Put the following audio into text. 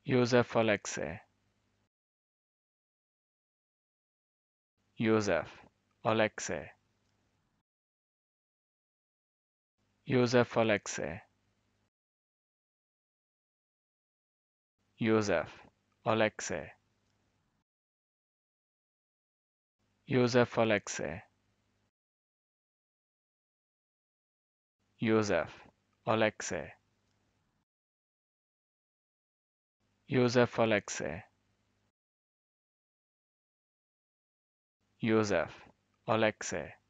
Jozef Oleksy, Jozef Oleksy, Jozef Oleksy, Jozef Oleksy, Jozef Oleksy, Jozef Oleksy, Jozef Oleksy, Jozef Oleksy,